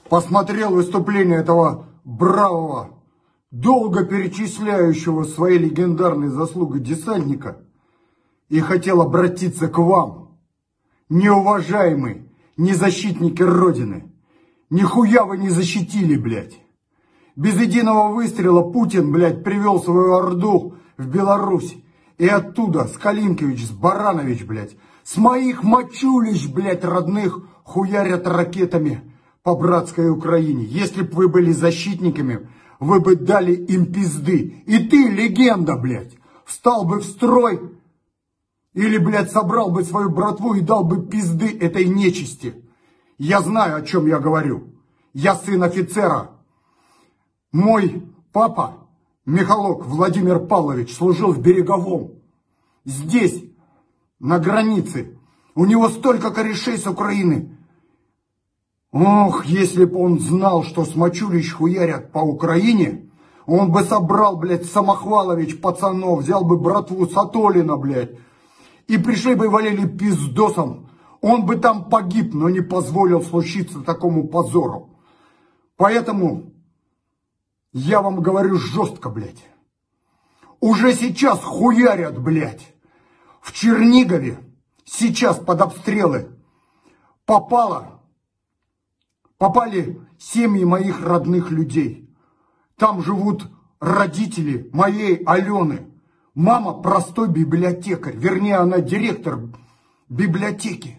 посмотрел выступление этого бравого, долго перечисляющего свои легендарные заслуги десантника, и хотел обратиться к вам, неуважаемые, не защитники Родины. Нихуя вы не защитили, блядь. Без единого выстрела Путин, блядь, привел свою орду в Беларусь. И оттуда Скалинкевич, с Баранович, блядь, с моих мочулищ, блядь, родных, хуярят ракетами по братской Украине. Если бы вы были защитниками, вы бы дали им пизды. И ты, легенда, блядь, встал бы в строй или, блядь, собрал бы свою братву и дал бы пизды этой нечисти. Я знаю, о чем я говорю. Я сын офицера. Мой папа, Михалок Владимир Павлович, служил в Береговом. Здесь, на границе. У него столько корешей с Украины. Ох, если бы он знал, что с мочулищ хуярят по Украине, он бы собрал, блядь, Самохвалович пацанов, взял бы братву Сатолина, блядь, и пришли бы и валили пиздосом. Он бы там погиб, но не позволил случиться такому позору. Поэтому я вам говорю жестко, блядь. Уже сейчас хуярят, блядь. В Чернигове сейчас под обстрелы попали семьи моих родных людей. Там живут родители моей Алены. Мама простой библиотекарь, вернее, она директор библиотеки.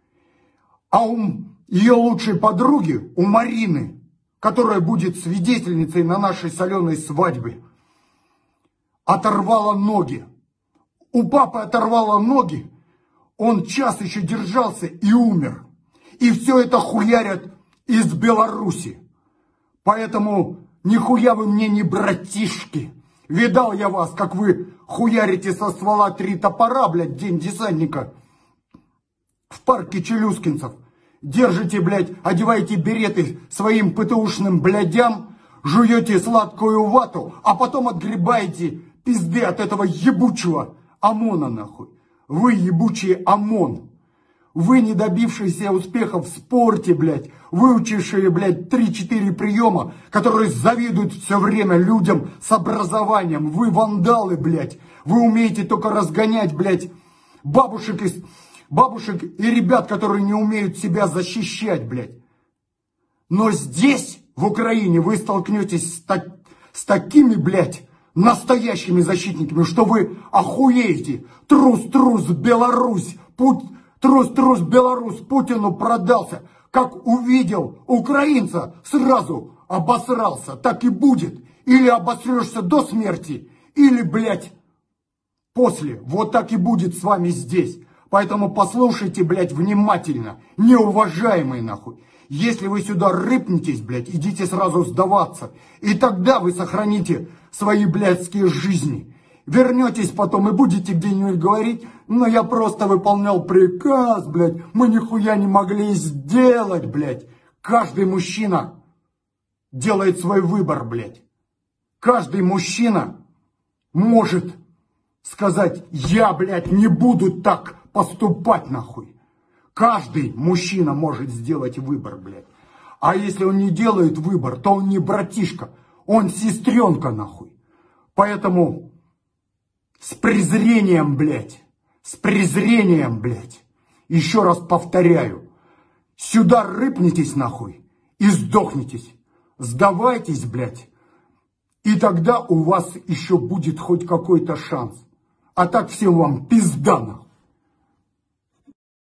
А у ее лучшей подруги, у Марины, которая будет свидетельницей на нашей соленой свадьбе, оторвала ноги. У папы оторвало ноги, он час еще держался и умер. И все это хуярят из Беларуси. Поэтому нихуя вы мне не братишки. Видал я вас, как вы хуярите со ствола 3 топора, блядь, День десантника. В парке Челюскинцев. Держите, блядь, одеваете береты своим ПТУшным блядям, жуете сладкую вату, а потом отгребаете пизды от этого ебучего ОМОНа, нахуй. Вы ебучий ОМОН. Вы, не добившиеся успехов в спорте, блядь, выучившие, блядь, 3-4 приема, которые завидуют все время людям с образованием. Вы вандалы, блядь. Вы умеете только разгонять, блядь, бабушек и ребят, которые не умеют себя защищать, блядь. Но здесь, в Украине, вы столкнетесь с такими, блядь, настоящими защитниками, что вы охуеете. Трус, Беларусь, трус, Беларусь Путину продался. Как увидел украинца, сразу обосрался. Так и будет. Или обосрешься до смерти, или, блядь, после. Вот так и будет с вами здесь. Поэтому послушайте, блядь, внимательно, неуважаемые, нахуй. Если вы сюда рыпнетесь, блядь, идите сразу сдаваться. И тогда вы сохраните свои блядские жизни. Вернетесь потом и будете где-нибудь говорить: но я просто выполнял приказ, блядь, мы нихуя не могли сделать, блядь. Каждый мужчина делает свой выбор, блядь. Каждый мужчина может сказать: я, блядь, не буду так поступать, нахуй. Каждый мужчина может сделать выбор, блядь. А если он не делает выбор, то он не братишка, он сестренка, нахуй. Поэтому с презрением, блядь, еще раз повторяю, сюда рыпнитесь, нахуй, и сдохнитесь. Сдавайтесь, блядь, и тогда у вас еще будет хоть какой-то шанс. А так всем вам пизда, нахуй.